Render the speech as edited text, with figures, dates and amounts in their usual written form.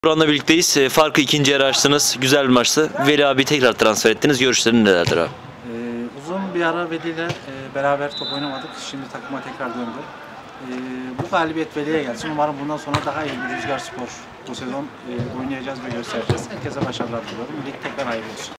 Buran'la birlikteyiz. Farkı ikinci yarı açtınız. Güzel bir maçtı. Veli abi tekrar transfer ettiniz. Görüşlerin nelerdir abi? Uzun bir ara Veli ile beraber top oynamadık. Şimdi takıma tekrar döndü. Bu galibiyet Veli'ye gelsin. Umarım bundan sonra daha iyi bir Rüzgar Spor bu sezon oynayacağız ve göstereceğiz. Herkese başarılar diliyorum. Lig tekrar hayırlı olsun.